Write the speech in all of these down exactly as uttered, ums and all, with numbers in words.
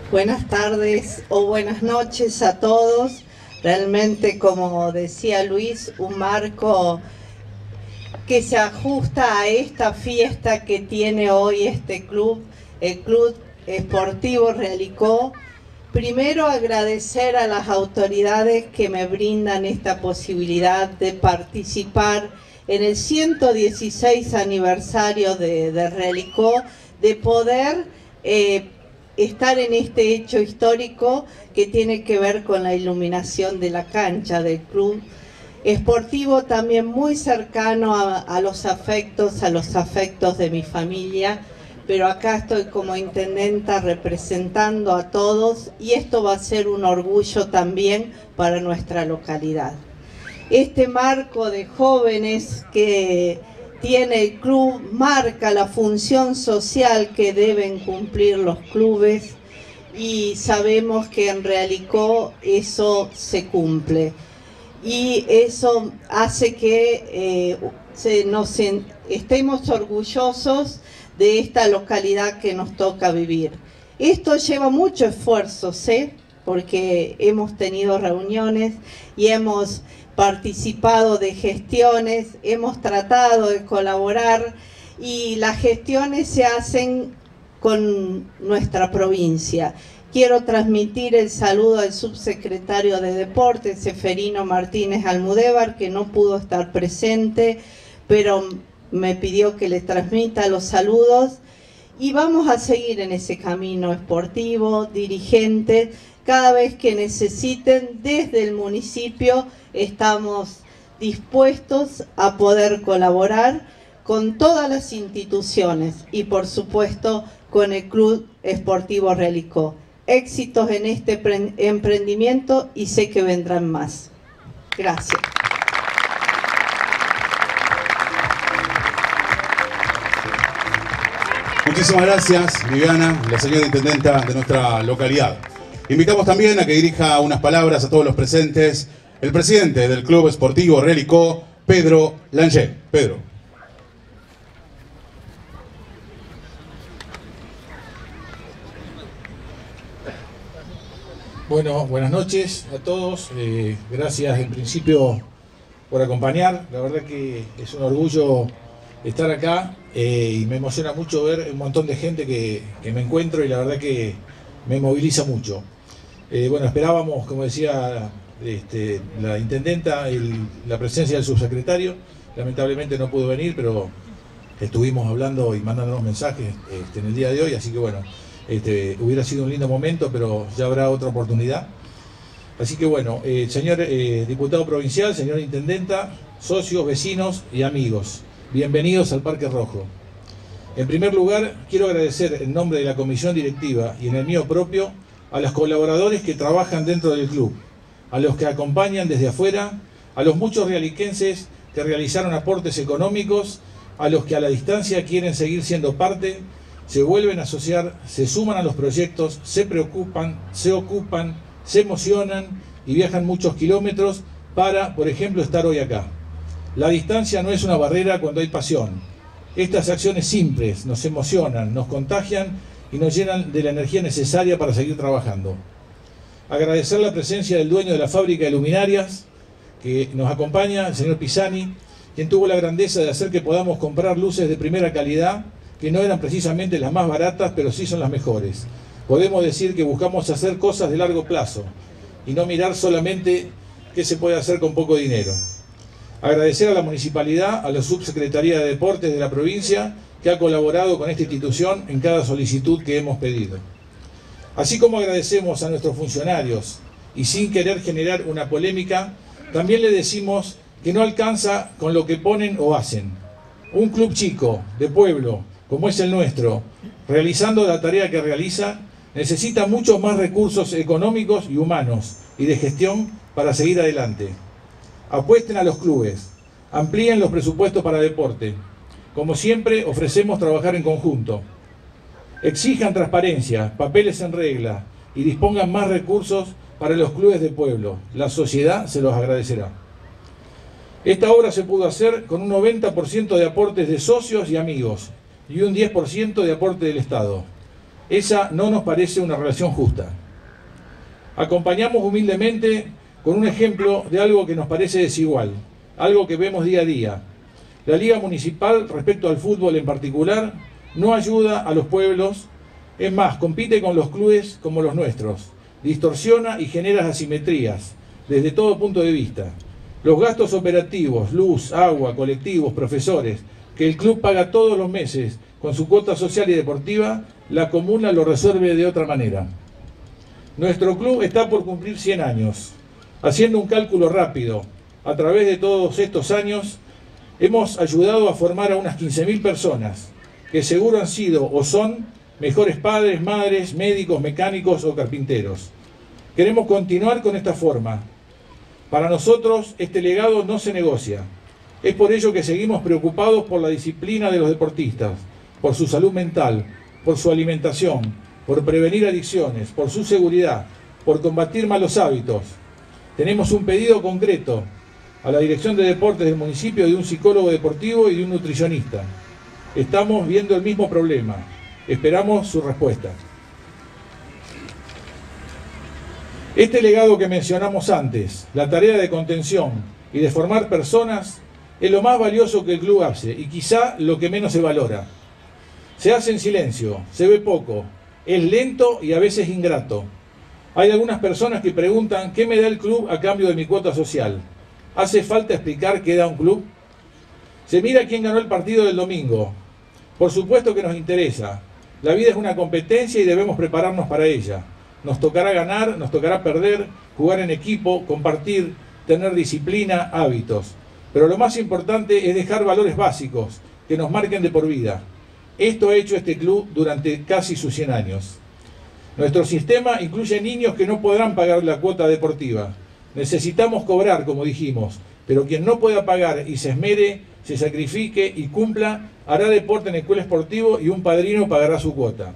Buenas tardes o buenas noches a todos. Realmente, como decía Luis, un marco que se ajusta a esta fiesta que tiene hoy este club, el Club Esportivo Realicó. Primero, agradecer a las autoridades que me brindan esta posibilidad de participar en el ciento dieciséis aniversario de, de Realicó, de poder eh, estar en este hecho histórico que tiene que ver con la iluminación de la cancha del club esportivo, también muy cercano a, a los afectos, a los afectos de mi familia, pero acá estoy como intendenta representando a todos y esto va a ser un orgullo también para nuestra localidad. Este marco de jóvenes que tiene el club marca la función social que deben cumplir los clubes y sabemos que en Realicó eso se cumple y eso hace que eh, se, nos en, estemos orgullosos de esta localidad que nos toca vivir. Esto lleva mucho esfuerzo, ¿sí? Porque hemos tenido reuniones y hemos participado de gestiones, hemos tratado de colaborar y las gestiones se hacen con nuestra provincia. Quiero transmitir el saludo al subsecretario de Deportes, Seferino Martínez Almudévar, que no pudo estar presente, pero me pidió que le transmita los saludos y vamos a seguir en ese camino esportivo, dirigentes. Cada vez que necesiten, desde el municipio estamos dispuestos a poder colaborar con todas las instituciones y por supuesto con el Club Esportivo Realicó. Éxitos en este emprendimiento y sé que vendrán más. Gracias. Muchísimas gracias, Viviana, la señora intendenta de nuestra localidad. Invitamos también a que dirija unas palabras a todos los presentes el presidente del Club Esportivo Realicó, Pedro Langer. Pedro. Bueno, buenas noches a todos. Eh, gracias en principio por acompañar. La verdad que es un orgullo estar acá eh, y me emociona mucho ver un montón de gente que, que me encuentro y la verdad que me moviliza mucho. Eh, bueno, esperábamos, como decía este, la intendenta, el, la presencia del subsecretario. Lamentablemente no pudo venir, pero estuvimos hablando y mandándonos mensajes este, en el día de hoy, así que bueno, este, hubiera sido un lindo momento, pero ya habrá otra oportunidad. Así que bueno, eh, señor eh, diputado provincial, señora intendenta, socios, vecinos y amigos, bienvenidos al Parque Rojo. En primer lugar, quiero agradecer en nombre de la comisión directiva y en el mío propio a los colaboradores que trabajan dentro del club, a los que acompañan desde afuera, a los muchos realiquenses que realizaron aportes económicos, a los que a la distancia quieren seguir siendo parte, se vuelven a asociar, se suman a los proyectos, se preocupan, se ocupan, se emocionan y viajan muchos kilómetros para, por ejemplo, estar hoy acá. La distancia no es una barrera cuando hay pasión. Estas acciones simples nos emocionan, nos contagian y nos llenan de la energía necesaria para seguir trabajando. Agradecer la presencia del dueño de la fábrica de luminarias que nos acompaña, el señor Pisani, quien tuvo la grandeza de hacer que podamos comprar luces de primera calidad, que no eran precisamente las más baratas, pero sí son las mejores. Podemos decir que buscamos hacer cosas de largo plazo y no mirar solamente qué se puede hacer con poco dinero. Agradecer a la municipalidad, a la subsecretaría de Deportes de la provincia, que ha colaborado con esta institución en cada solicitud que hemos pedido. Así como agradecemos a nuestros funcionarios y sin querer generar una polémica, también le decimos que no alcanza con lo que ponen o hacen. Un club chico, de pueblo, como es el nuestro, realizando la tarea que realiza, necesita muchos más recursos económicos y humanos y de gestión para seguir adelante. Apuesten a los clubes, amplíen los presupuestos para deporte. Como siempre, ofrecemos trabajar en conjunto. Exijan transparencia, papeles en regla y dispongan más recursos para los clubes de pueblo. La sociedad se los agradecerá. Esta obra se pudo hacer con un noventa por ciento de aportes de socios y amigos y un diez por ciento de aporte del Estado. Esa no nos parece una relación justa. Acompañamos humildemente con un ejemplo de algo que nos parece desigual, algo que vemos día a día. La Liga Municipal, respecto al fútbol en particular, no ayuda a los pueblos, es más, compite con los clubes como los nuestros, distorsiona y genera asimetrías desde todo punto de vista. Los gastos operativos, luz, agua, colectivos, profesores, que el club paga todos los meses con su cuota social y deportiva, la comuna lo resuelve de otra manera. Nuestro club está por cumplir cien años. Haciendo un cálculo rápido, a través de todos estos años, hemos ayudado a formar a unas quince mil personas, que seguro han sido o son mejores padres, madres, médicos, mecánicos o carpinteros. Queremos continuar con esta forma. Para nosotros, este legado no se negocia. Es por ello que seguimos preocupados por la disciplina de los deportistas, por su salud mental, por su alimentación, por prevenir adicciones, por su seguridad, por combatir malos hábitos. Tenemos un pedido concreto a la Dirección de Deportes del municipio de un psicólogo deportivo y de un nutricionista. Estamos viendo el mismo problema. Esperamos su respuesta. Este legado que mencionamos antes, la tarea de contención y de formar personas, es lo más valioso que el club hace y quizá lo que menos se valora. Se hace en silencio, se ve poco, es lento y a veces ingrato. Hay algunas personas que preguntan ¿qué me da el club a cambio de mi cuota social? ¿Hace falta explicar qué da un club? Se mira quién ganó el partido del domingo. Por supuesto que nos interesa. La vida es una competencia y debemos prepararnos para ella. Nos tocará ganar, nos tocará perder, jugar en equipo, compartir, tener disciplina, hábitos. Pero lo más importante es dejar valores básicos que nos marquen de por vida. Esto ha hecho este club durante casi sus cien años. Nuestro sistema incluye niños que no podrán pagar la cuota deportiva. Necesitamos cobrar, como dijimos, pero quien no pueda pagar y se esmere, se sacrifique y cumpla, hará deporte en escuela esportiva y un padrino pagará su cuota.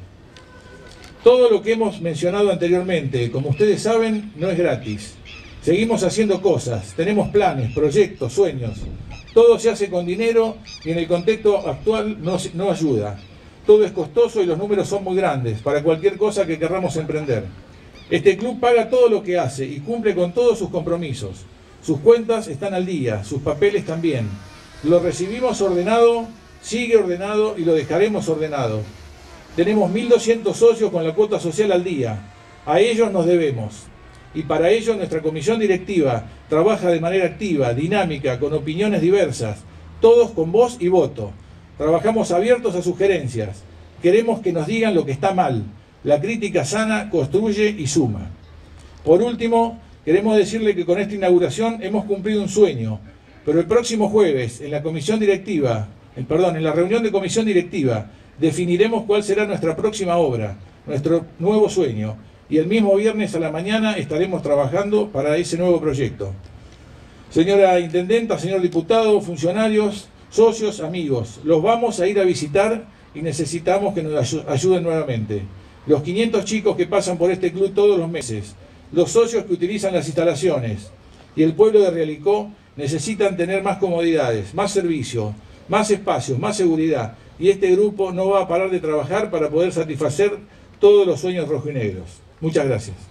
Todo lo que hemos mencionado anteriormente, como ustedes saben, no es gratis. Seguimos haciendo cosas, tenemos planes, proyectos, sueños. Todo se hace con dinero y en el contexto actual no, no ayuda. Todo es costoso y los números son muy grandes para cualquier cosa que querramos emprender. Este club paga todo lo que hace y cumple con todos sus compromisos. Sus cuentas están al día, sus papeles también. Lo recibimos ordenado, sigue ordenado y lo dejaremos ordenado. Tenemos mil doscientos socios con la cuota social al día. A ellos nos debemos. Y para ello nuestra comisión directiva trabaja de manera activa, dinámica, con opiniones diversas, todos con voz y voto. Trabajamos abiertos a sugerencias. Queremos que nos digan lo que está mal. La crítica sana construye y suma. Por último, queremos decirle que con esta inauguración hemos cumplido un sueño, pero el próximo jueves, en la comisión directiva, el, perdón, en la reunión de comisión directiva, definiremos cuál será nuestra próxima obra, nuestro nuevo sueño, y el mismo viernes a la mañana estaremos trabajando para ese nuevo proyecto. Señora Intendenta, señor diputado, funcionarios, socios, amigos, los vamos a ir a visitar y necesitamos que nos ayuden nuevamente. Los quinientos chicos que pasan por este club todos los meses, los socios que utilizan las instalaciones y el pueblo de Realicó necesitan tener más comodidades, más servicios, más espacios, más seguridad, y este grupo no va a parar de trabajar para poder satisfacer todos los sueños rojinegros. Muchas gracias.